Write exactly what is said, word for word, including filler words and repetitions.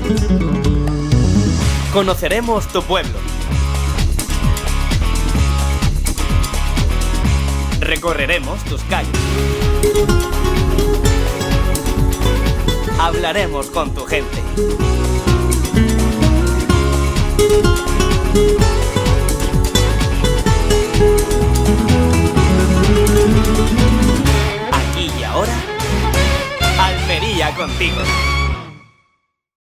Conoceremos tu pueblo. Recorreremos tus calles. Hablaremos con tu gente. Aquí y ahora, Almería contigo.